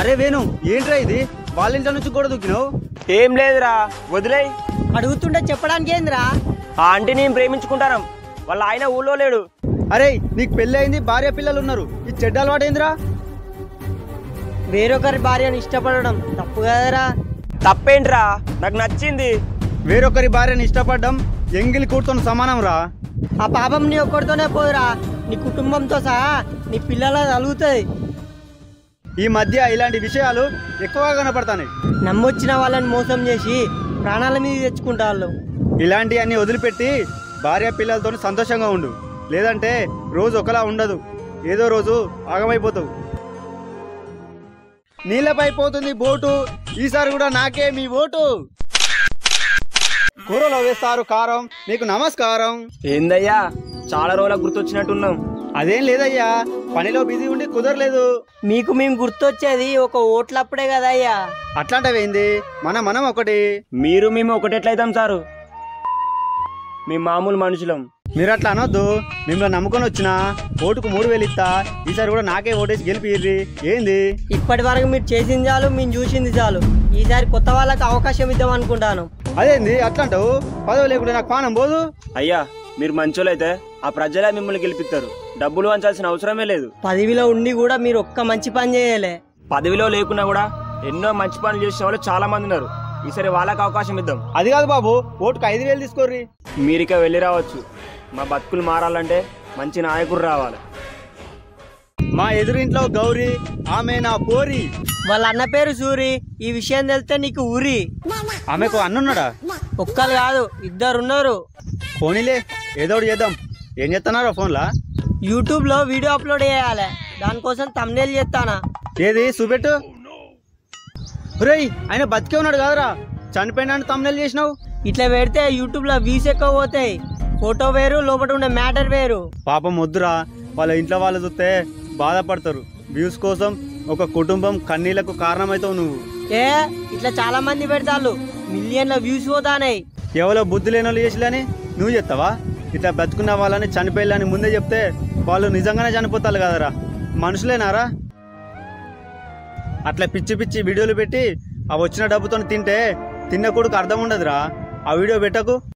అరే వేణు, ఏంట్రా ఇది? వాళ్ళ ఇంట్లో నుంచి కూడా దూకినావు? ఏం లేదురా, వదిలేయ్. అడుగుతుంటే చెప్పడానికి ఏందిరా? ఆ ఆంటీ నేను ప్రేమించుకుంటాను, వాళ్ళ ఆయన ఊళ్ళో లేడు. అరే నీకు పెళ్లి అయింది, భార్య పిల్లలు ఉన్నారు, ఈ చెడ్డ అలవాటు ఏందిరా? వేరొకరి భార్యను ఇష్టపడడం తప్పు కదరా? తప్పేంట్రా, నాకు నచ్చింది. వేరొకరి భార్యని ఇష్టపడడం ఎంగిలి కూర్చొని సమానం రా. ఆ పాపం నీ ఒక్కడితోనే పోదురా, నీ కుటుంబంతో సహా నీ పిల్లల కలుగుతుంది. ఈ మధ్య ఇలాంటి విషయాలు ఎక్కువగా కనపడతాయి. నమ్మొచ్చిన వాళ్ళని మోసం చేసి ప్రాణాల మీద తెచ్చుకుంటారు. ఇలాంటివన్నీ వదిలిపెట్టి భార్య పిల్లలతో సంతోషంగా ఉండు, లేదంటే రోజు ఒకలా ఉండదు, ఏదో రోజు ఆగమైపోతావు. నీళ్ళపై పోతుంది బోటు, ఈసారి కూడా నాకే మీ ఓటు. కూరలో వేస్తారు కారం, నీకు నమస్కారం. ఏందయ్యా, చాలా రోజులకు గుర్తొచ్చినట్టున్నాం. అదేం లేదయ్యా, పనిలో బిజీ ఉండి కుదరలేదు. మీకు మేము గుర్తొచ్చేది ఒక ఓట్లప్పుడే కదయ్యా. అట్లాంటివేంది, మనం ఒకటి. మీరు మేము ఒకటెట్లయితాం సారు? మేము మామూలు మనుషులం. మీరు అట్లా అనొద్దు, మిమ్మల్ని నమ్ముకొని వచ్చినా ఓటుకు 3000 ఇస్తా, ఈసారి కూడా నాకే ఓటేసి గెలిపిర్రి. ఏంది? ఇప్పటి వరకు మీరు చేసింది చాలు, మేము చూసింది చాలు. ఈసారి కొత్త వాళ్ళకి అవకాశం ఇద్దాం అనుకుంటాను. అదేంది అట్లాంటావు? పదవి లేకుండా నాకు పానం పోదు. అయ్యా, మీరు మంచోళ్ళైతే ఆ ప్రజలే మిమ్మల్ని గెలిపిస్తారు, డబ్బులు వంచాల్సిన అవసరమే లేదు. పదవిలో ఉండి కూడా మీరు ఒక్క మంచి పని చేయలే. పదవిలో లేకున్నా కూడా ఎన్నో మంచి పనులు చేసిన వాళ్ళు చాలా మంది ఉన్నారు. ఈసారి వాళ్ళకి అవకాశం ఇద్దాం. అది కాదు బాబు, ఓటుకు 5000 తీసుకోర్రి. మీరిక వెళ్ళి రావచ్చు. మా బతుకులు మారాలంటే మంచి నాయకుడు రావాలి. మా ఎదురింట్లో గౌరీ, ఆమె నా పోరి. వాళ్ళ అన్న పేరు సూరి. ఈ విషయం తెలిస్తే నీకు ఊరి. ఆమెకు అన్నున్నాడా? ఒక్కరు కాదు, ఇద్దరున్నారు. పోనీలే, ఏదో ఒకటి చేద్దాం. ఏం చేస్తున్నారా ఫోన్లా? యూట్యూబ్ లో వీడియో అప్లోడ్ చేయాలి, దానికోసం thumbnail చేస్తానా. ఏది చూపెట్టు. రేయ్, ఆయన బతికే ఉన్నాడు కాదురా, చనిపోయినా తమ్ముళ్ళు చేసినావు. ఇట్లా పెడితే యూట్యూబ్ లో వ్యూస్ ఎక్కువ పోతాయి. ఫోటో వేరు, లోపల ఉండే మ్యాటర్ వేరు. పాపం వద్దురా, వాళ్ళ ఇంట్లో వాళ్ళు చూస్తే బాధపడతారు. వ్యూస్ కోసం ఒక కుటుంబం కన్నీళ్లకు కారణమవుతావు నువ్వు. ఇట్లా చాలా మంది పెడతారు, మిలియన్ల వ్యూస్ పోతానాయి. ఎవరో బుద్ధి లేని వాళ్ళు చేసిలని నువ్వు చెప్తావా? ఇట్లా బతుకున్న వాళ్ళని చనిపోయాలని ముందే చెప్తే వాళ్ళు నిజంగానే చనిపోతారు కదరా. మనుషులేనారా? అట్లా పిచ్చి పిచ్చి వీడియోలు పెట్టి ఆ వచ్చిన డబ్బుతో తింటే తిన్న కొడుకు అర్థం ఉండదురా. ఆ వీడియో పెట్టకు.